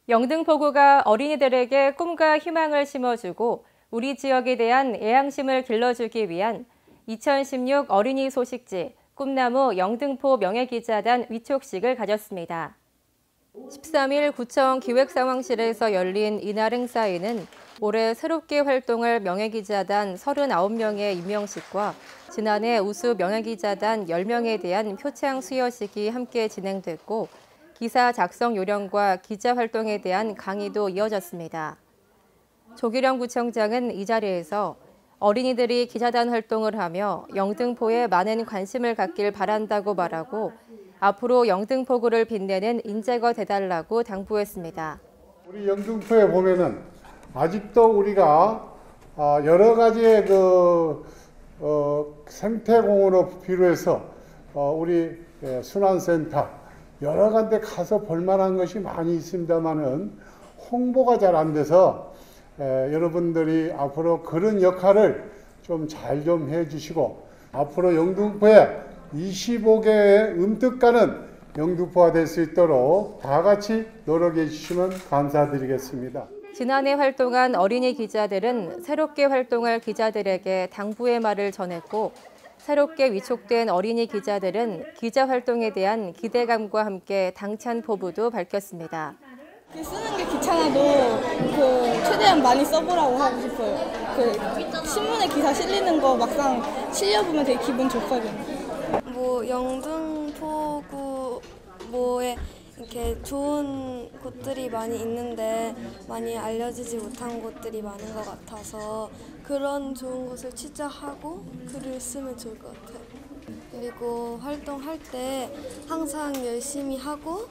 영등포구가 어린이들에게 꿈과 희망을 심어주고 우리 지역에 대한 애향심을 길러주기 위한 2016 어린이 소식지 꿈나무 영등포 명예기자단 위촉식을 가졌습니다. 13일 구청 기획상황실에서 열린 이날 행사에는 올해 새롭게 활동할 명예기자단 39명의 임명식과 지난해 우수 명예기자단 10명에 대한 표창 수여식이 함께 진행됐고 기사 작성 요령과 기자 활동에 대한 강의도 이어졌습니다. 조기령 구청장은 이 자리에서 어린이들이 기자단 활동을 하며 영등포에 많은 관심을 갖길 바란다고 말하고 앞으로 영등포구를 빛내는 인재가 돼달라고 당부했습니다. 우리 영등포에 보면은 아직도 우리가 여러 가지의 생태공원을 비롯해서 우리 순환센터 여러 군데 가서 볼만한 것이 많이 있습니다만은 홍보가 잘 안 돼서 여러분들이 앞으로 그런 역할을 좀 잘 좀 해주시고 앞으로 영등포에 25개의 음뜻가는 영등포가 될 수 있도록 다 같이 노력해 주시면 감사드리겠습니다. 지난해 활동한 어린이 기자들은 새롭게 활동할 기자들에게 당부의 말을 전했고 새롭게 위촉된 어린이 기자들은 기자 활동에 대한 기대감과 함께 당찬 포부도 밝혔습니다. 쓰는 게 귀찮아도 최대한 많이 써보라고 하고 싶어요. 신문에 기사 실리는 거 막상 실려보면 되게 기분 좋거든요. 영등포구에 이렇게 좋은 곳들이 많이 있는데 많이 알려지지 못한 곳들이 많은 것 같아서 그런 좋은 곳을 취재하고 글을 쓰면 좋을 것 같아요. 그리고 활동할 때 항상 열심히 하고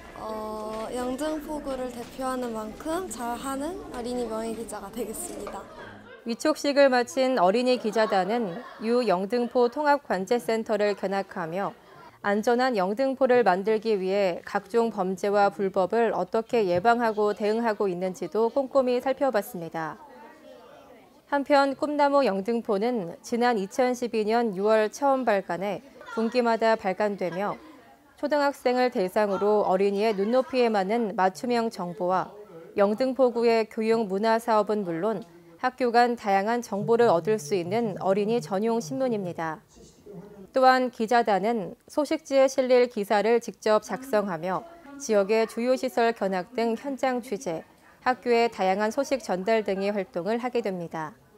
영등포구를 대표하는 만큼 잘하는 어린이 명예기자가 되겠습니다. 위촉식을 마친 어린이 기자단은 유 영등포 통합관제센터를 견학하며 안전한 영등포를 만들기 위해 각종 범죄와 불법을 어떻게 예방하고 대응하고 있는지도 꼼꼼히 살펴봤습니다. 한편 꿈나무 영등포는 지난 2012년 6월 처음 발간해 분기마다 발간되며 초등학생을 대상으로 어린이의 눈높이에 맞는 맞춤형 정보와 영등포구의 교육 문화 사업은 물론 학교 간 다양한 정보를 얻을 수 있는 어린이 전용 신문입니다. 또한 기자단은 소식지에 실릴 기사를 직접 작성하며 지역의 주요 시설 견학 등 현장 취재, 학교의 다양한 소식 전달 등의 활동을 하게 됩니다.